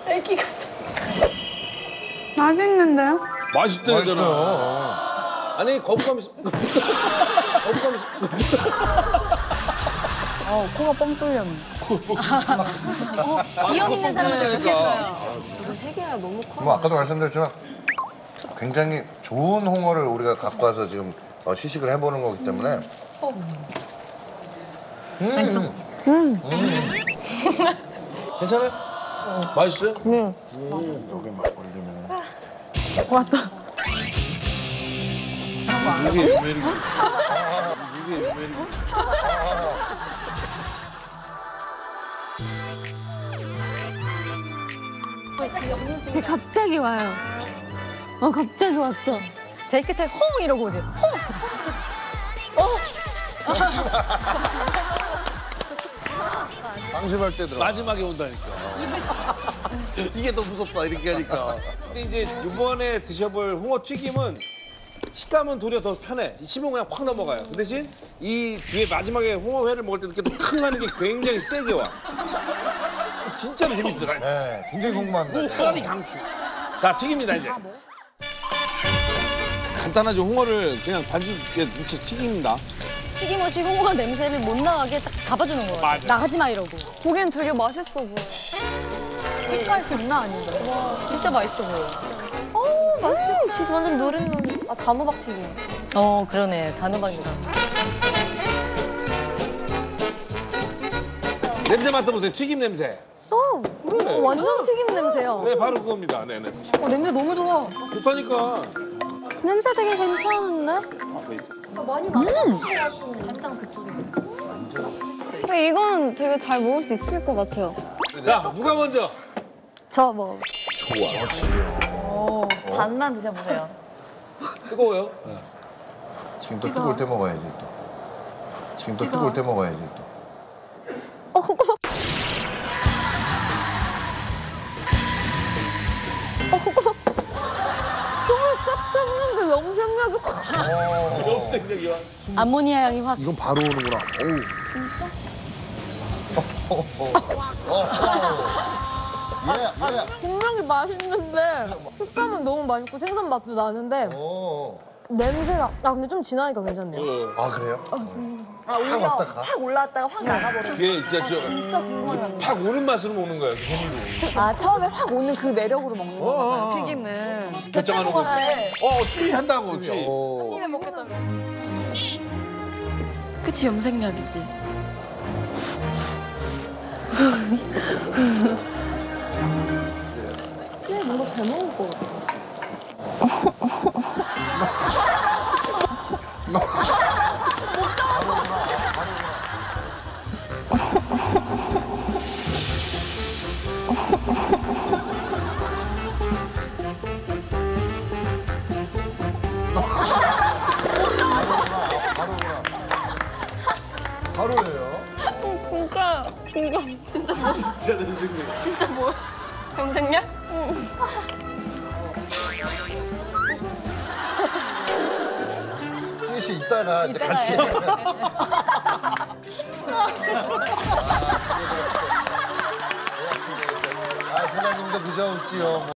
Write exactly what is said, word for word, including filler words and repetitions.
애기 같아. 맛있는데요? 맛있대잖아. 아니 거부감이 있어. 거부감이 있어. 어, 코가 뻥 뚫렸네. 어, 이형 있는 사람은 좋겠어요. 세계가 너무 커. 뭐 아까도 말씀드렸지만 굉장히 좋은 홍어를 우리가 갖고 와서 지금 어, 시식을 해보는 거기 때문에. 어. 음. 맛있어. 음. 음. 괜찮아요? 어. 맛있어요? 응. 음. 여기 막 올리면. 왔다. 이게 유메리고. 이게 유메리고. 근데 갑자기 와요. 어, 갑자기 왔어. 제일 끝에 홍 이러고 오지. 홍! 어! 방심할 때 들어. 마지막에 온다니까. 이게 더 무섭다 이렇게 하니까. 근데 이제 이번에 드셔볼 홍어 튀김은 식감은 도리어 더 편해. 씹으면 그냥 확 넘어가요. 그 대신 이 뒤에 마지막에 홍어회를 먹을 때 이렇게 큰 하는 게 굉장히 세게 와. 진짜로 재밌어요. 네, 굉장히 궁금합니다. 차라리 강추. 자, 튀깁니다 이제. 간단하죠. 홍어를 그냥 반죽에 묻혀 튀깁니다. 튀김옷이 홍어 냄새를 못 나게 딱 잡아주는 거예요. 맞아. 나가지 마 이러고. 보기엔 되게 맛있어 보여. 색깔 장난 아닌데. 와, 진짜 맛있어 보여. 어, 맛있겠다. 진짜 완전 노릇노릇. 아, 단호박 튀김. 어, 그러네. 단호박이다. 냄새 맡아보세요. 튀김 냄새. 어, 네. 완전 튀김 냄새야. 네, 바로 그겁니다. 네네. 어, 냄새 너무 좋아. 좋다니까. 냄새 되게 괜찮은데? 많이 많이 간장 그쪽에. 근데 이거는 되게 잘 먹을 수 있을 것 같아요. 자, 누가 먼저? 저 뭐. 좋아. 오, 반만 드셔보세요. 뜨거워요? 네. 지금 또 뜨거울 때 먹어야지 또. 지금 또 뜨거울 때 먹어야지 또. 어, 숨을 꽉 찼는데 염색약이 염색약이 와. 암모니아 향이 확. 이건 바로 오는구나. 어우. 진짜? 어, 어, 어. 어, 예, 예. 분명히 맛있는데 식감은 너무 맛있고 생선 맛도 나는데 어. 냄새가 아 근데 좀 지나니까 괜찮네요. 아, 그래요? 아, 올라, 왔다 가? 확 올라왔다가 확 나가버려. 그게 진짜 저. 진짜 궁금해요. 팍 오는 맛으로 먹는 거예요, 그 재미로. 아 처음에 확 오는 그 매력으로 먹는 어, 거 어, 같아요. 어. 튀김은. 결정하는 거. 네. 어, 쭈이 한다고, 쭈이. 어. 입에 먹겠다며. 그치 염색약이지. 꽤 뭔가 잘 먹을 것 같아. 바로예요. 진짜 진짜 진짜 뭐 진짜 선생님. 진짜 뭐 염색약? 쭈시 이따가 이제 같이. 아, 사장님도 무서웠지요.